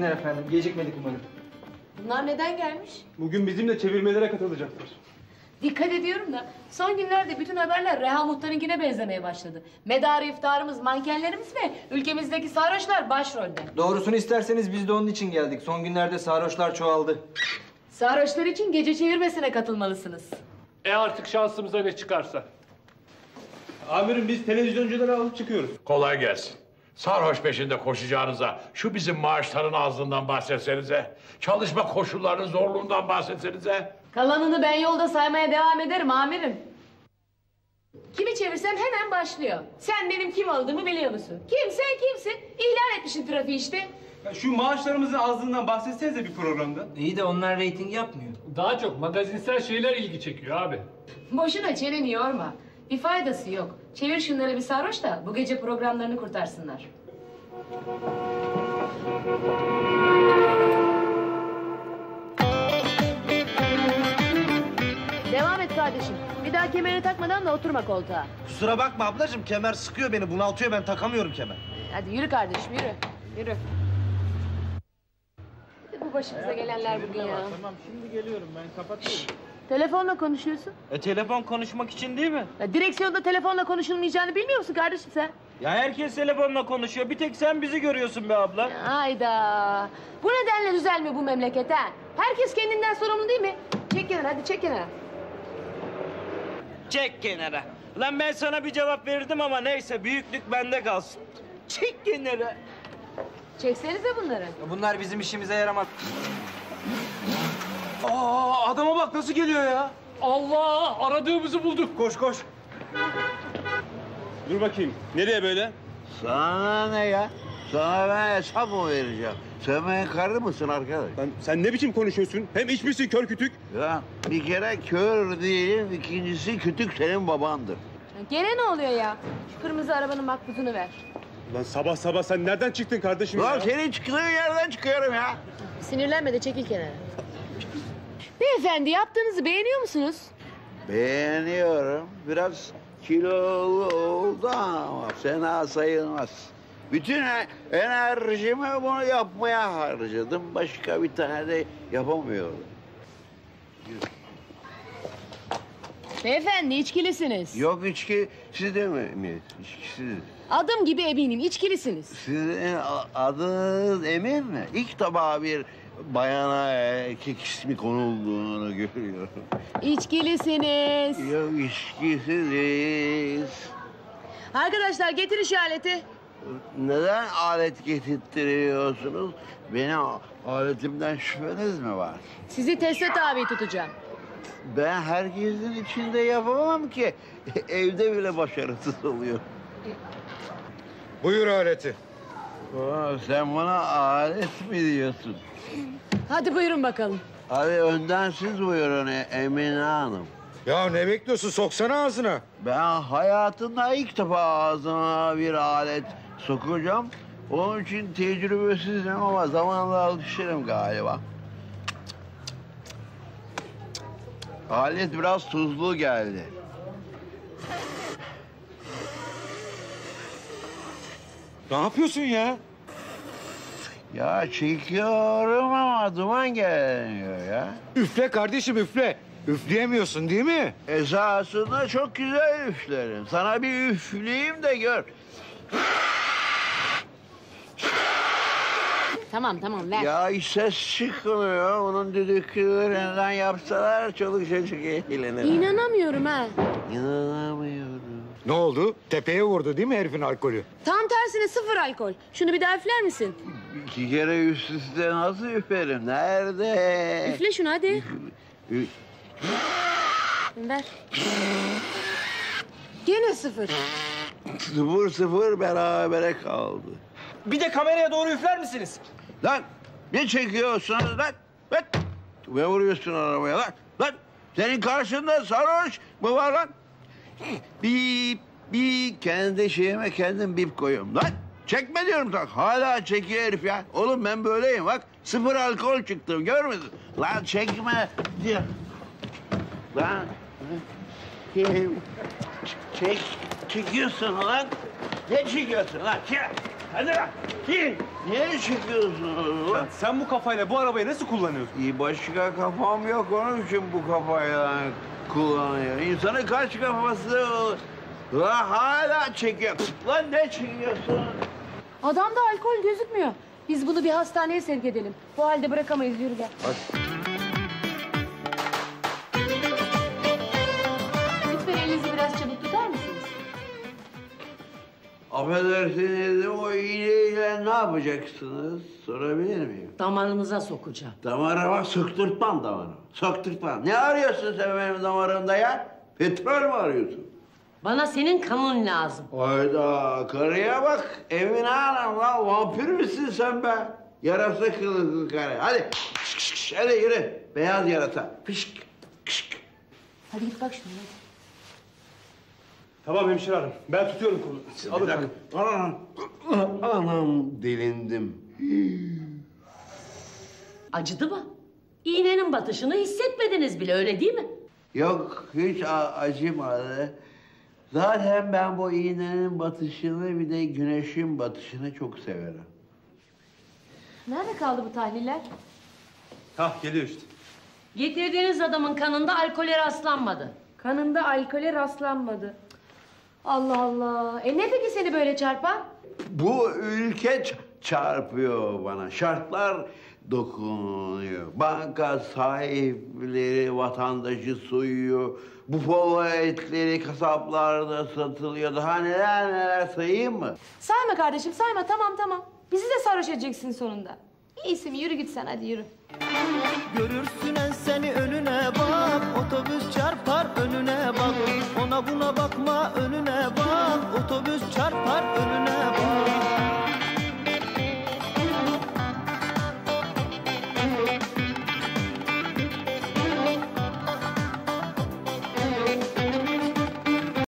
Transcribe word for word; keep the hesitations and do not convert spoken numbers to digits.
günler efendim. Gecikmedik umarım. Bunlar neden gelmiş? Bugün bizimle çevirmelere katılacaklar. Dikkat ediyorum da son günlerde bütün haberler Reha Muhtar'ınkine benzemeye başladı. Medarı iftarımız, mankenlerimiz ve ülkemizdeki sarhoşlar başrolde. Doğrusunu isterseniz biz de onun için geldik. Son günlerde sarhoşlar çoğaldı. Sarhoşlar için gece çevirmesine katılmalısınız. E artık şansımıza ne çıkarsa. Amirim biz televizyoncuları alıp çıkıyoruz. Kolay gelsin. Sarhoş peşinde koşacağınıza şu bizim maaşların azlığından bahsetsenize. Çalışma koşullarının zorluğundan bahsetsenize. Kalanını ben yolda saymaya devam ederim amirim. Kimi çevirsem hemen başlıyor. Sen benim kim olduğumu biliyor musun? Kimse kimsin? İhlal etmişsin trafiği işte. Ya şu maaşlarımızın azlığından bahsetsenize bir programda. İyi de onlar reyting yapmıyor. Daha çok magazinsel şeyler ilgi çekiyor abi. Boşuna çeneni yorma. Bir faydası yok. Çevir şunları bir sarhoş da bu gece programlarını kurtarsınlar. Devam et kardeşim. Bir daha kemerini takmadan da oturma koltuğa. Kusura bakma ablacığım, kemer sıkıyor beni, bunaltıyor, ben takamıyorum kemer. Hadi yürü kardeşim, yürü. Yürü. Bu başımıza gelenler bugün ya. Tamam, şimdi geliyorum ben, kapatıyorum. Telefonla konuşuyorsun. E telefon konuşmak için değil mi? Ya direksiyonda telefonla konuşulmayacağını bilmiyor musun kardeşim sen? Ya herkes telefonla konuşuyor, bir tek sen bizi görüyorsun be abla. Hayda. Bu nedenle düzelmiyor bu memleket ha. Herkes kendinden sorumlu değil mi? Çek kenara, hadi çek kenara. Çek kenara. Lan ben sana bir cevap verirdim ama neyse, büyüklük bende kalsın. Çek kenara. Çeksenize bunları. Bunlar bizim işimize yaramaz. Aa adama bak nasıl geliyor ya. Allah! Aradığımızı bulduk. Koş koş. Dur bakayım. Nereye böyle? Sana ne ya? Sana ben hesap mı vereceğim? Sen benim karı mısın arkadaş? Lan sen ne biçim konuşuyorsun? Hem içmişsin kör kütük. Ya bir kere kör değilim, ikincisi kütük senin babandır. Ya gene ne oluyor ya? Şu kırmızı arabanın makbuzunu ver. Lan sabah sabah sen nereden çıktın kardeşim Lan ya? senin çıktığın yerden çıkıyorum ya. Sinirlenme de çekil kenara. Beyefendi yaptığınızı beğeniyor musunuz? Beğeniyorum. Biraz kilolu oldu ama fena sayılmaz. Bütün e- enerjimi bunu yapmaya harcadım. Başka bir tane de yapamıyorum. Beyefendi içkilisiniz. Yok içki sizde mi? mi? İçkisiz. Adım gibi eminim içkilisiniz. Sizin a- adınız Emir mi? İlk defa bir bayana erkek ismi konulduğunu görüyorum. İçkilisiniz. Yok içkisiziz. Arkadaşlar getir işareti. Neden alet getirttiriyorsunuz? Benim aletimden şüpheniz mi var? Sizi teste tabi tutacağım. Ben herkesin içinde yapamam ki. Evde bile başarısız oluyor. Buyur aleti. Aa, sen bana alet mi diyorsun? Hadi buyurun bakalım. Hadi önden siz buyurun E- Emine Hanım. Ya ne bekliyorsun? Soksana ağzına. Ben hayatımda ilk defa ağzıma bir alet sokacağım. Onun için tecrübesizim ama zamanla alışırım galiba. Alet biraz tuzlu geldi. Ne yapıyorsun ya? Ya çekiyorum ama duman gelmiyor ya. Üfle kardeşim üfle. Üfleyemiyorsun değil mi? Esasında çok güzel üflerim. Sana bir üfleyeyim de gör. Tamam tamam ver. Ya hiç ses çıkmıyor. Onun düdüklülerinden yapsalar çoluk çocuk eğlenir. İnanamıyorum ha. İnanamıyorum. Ne oldu? Tepeye vurdu değil mi herifin alkolü? Tam tersine sıfır alkol. Şunu bir daha üfler misin? İki kere üst üste nasıl üferim? Nerede? Üfle şunu hadi. Üf- ü- Ver. Gene sıfır. Sıfır sıfır berabere kaldı. Bir de kameraya doğru üfler misiniz? Lan ne çekiyorsunuz lan? Lan ne vuruyorsun arabaya lan? Lan senin karşında sarhoş mu var lan? Bip bip kendi şeyime kendim bip koyuyorum lan. Çekme diyorum tak. Hala çekiyor herif ya. Oğlum ben böyleyim bak. Sıfır alkol çıktım görmedin? Lan çekme diyor. Lan. Çek, çekiyorsun lan. Ne çekiyorsun lan? Çek. Hadi lan. İn. Niye çıkıyorsunuz lan? Sen bu kafayla bu arabayı nasıl kullanıyorsun? İyi, başka kafam yok, onun için bu kafayla kullanıyor. İnsanın kaç kafası olur? Lan hala çekiyor. Lan ne çekiyorsun? Adamda alkol gözükmüyor. Biz bunu bir hastaneye sevk edelim. Bu halde bırakamayız, yürü gel. Lütfen elinizi biraz çabuk tutar mısınız? Affedersiniz, o iğneyle ne yapacaksınız? Sorabilir miyim? Damarınıza sokacağım. Damarıma söktürtmem damarımı. Söktürtmem. Ne arıyorsun sen benim damarımda ya? Petrol mü arıyorsun? Bana senin kanın lazım. Hayda, karıya bak. Emine Hanım lan, vampir misin sen be? Yarasa kılıklı karı. Hadi, kış, kış, kış, hadi yürü. Beyaz yarasa. Fışk, kışk. Hadi git bak şuna. Tamam hemşire hanım. Ben tutuyorum kolu. Siz alın. Bir dakika. Anam, anam delindim. Acıdı mı? İğnenin batışını hissetmediniz bile, öyle değil mi? Yok, hiç a- acımadı. Zaten ben bu iğnenin batışını bir de güneşin batışını çok severim. Nerede kaldı bu tahliller? Hah geliyor işte. Getirdiğiniz adamın kanında alkole rastlanmadı. Kanında alkole rastlanmadı. Allah Allah. E ne peki seni böyle çarpan? Bu ülke ç- çarpıyor bana. Şartlar dokunuyor. Banka sahipleri vatandaşı soyuyor. Bufalo etleri kasaplarda satılıyor. Daha neler neler sayayım mı? Sayma kardeşim, sayma. Tamam tamam. Bizi de sarhoş edeceksin sonunda. İyisi mi? Yürü git sen, hadi yürü. Görürsün en seni önüne bak. Otobüs çarpar önüne bak. Ona buna bakma önüne